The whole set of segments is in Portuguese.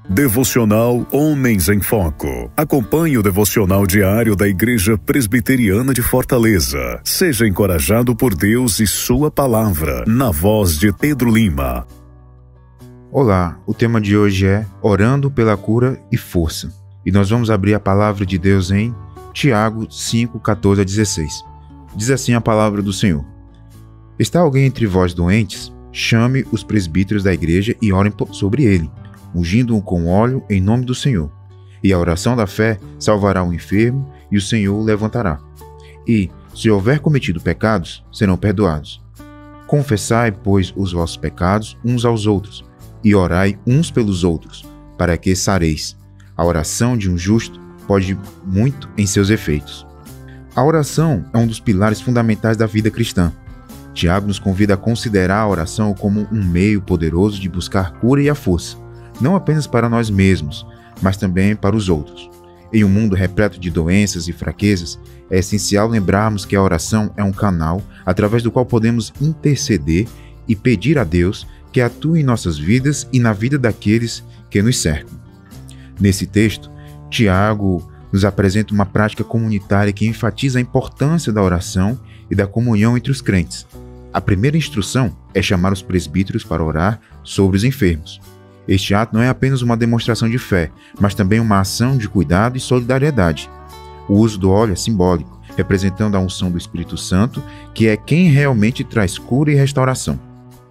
Devocional Homens em Foco. Acompanhe o devocional diário da Igreja Presbiteriana de Fortaleza. Seja encorajado por Deus e sua palavra, na voz de Pedro Lima. Olá, o tema de hoje é Orando pela Cura e Força. E nós vamos abrir a palavra de Deus em Tiago 5, 14 a 16. Diz assim a palavra do Senhor: Está alguém entre vós doentes? Chame os presbíteros da igreja e orem sobre ele, ungindo-o com óleo em nome do Senhor. E a oração da fé salvará o enfermo, e o Senhor o levantará. E, se houver cometido pecados, serão perdoados. Confessai, pois, os vossos pecados uns aos outros, e orai uns pelos outros, para que sareis. A oração de um justo pode muito em seus efeitos. A oração é um dos pilares fundamentais da vida cristã. Tiago nos convida a considerar a oração como um meio poderoso de buscar cura e a força, não apenas para nós mesmos, mas também para os outros. Em um mundo repleto de doenças e fraquezas, é essencial lembrarmos que a oração é um canal através do qual podemos interceder e pedir a Deus que atue em nossas vidas e na vida daqueles que nos cercam. Nesse texto, Tiago nos apresenta uma prática comunitária que enfatiza a importância da oração e da comunhão entre os crentes. A primeira instrução é chamar os presbíteros para orar sobre os enfermos. Este ato não é apenas uma demonstração de fé, mas também uma ação de cuidado e solidariedade. O uso do óleo é simbólico, representando a unção do Espírito Santo, que é quem realmente traz cura e restauração.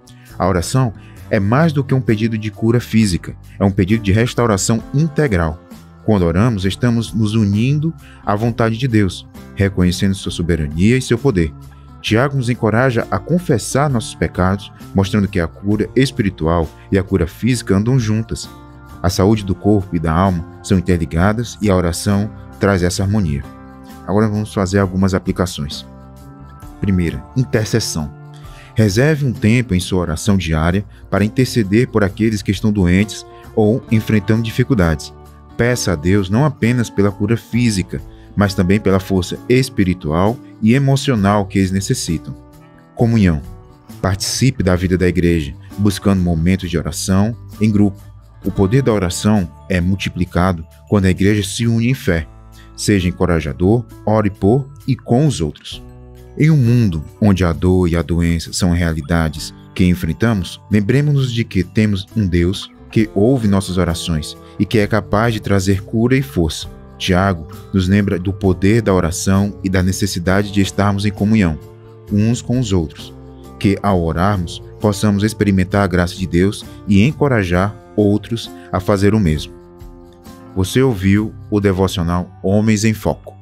A oração é mais do que um pedido de cura física, é um pedido de restauração integral. Quando oramos, estamos nos unindo à vontade de Deus, reconhecendo sua soberania e seu poder. Tiago nos encoraja a confessar nossos pecados, mostrando que a cura espiritual e a cura física andam juntas. A saúde do corpo e da alma são interligadas e a oração traz essa harmonia. Agora vamos fazer algumas aplicações. Primeira, intercessão. Reserve um tempo em sua oração diária para interceder por aqueles que estão doentes ou enfrentando dificuldades. Peça a Deus não apenas pela cura física, mas também pela força espiritual e emocional que eles necessitam. Comunhão. Participe da vida da igreja, buscando momentos de oração em grupo. O poder da oração é multiplicado quando a igreja se une em fé. Seja encorajador, ore por e com os outros. Em um mundo onde a dor e a doença são realidades que enfrentamos, lembremos-nos de que temos um Deus que ouve nossas orações e que é capaz de trazer cura e força. Tiago nos lembra do poder da oração e da necessidade de estarmos em comunhão, uns com os outros, que ao orarmos possamos experimentar a graça de Deus e encorajar outros a fazer o mesmo. Você ouviu o devocional Homens em Foco.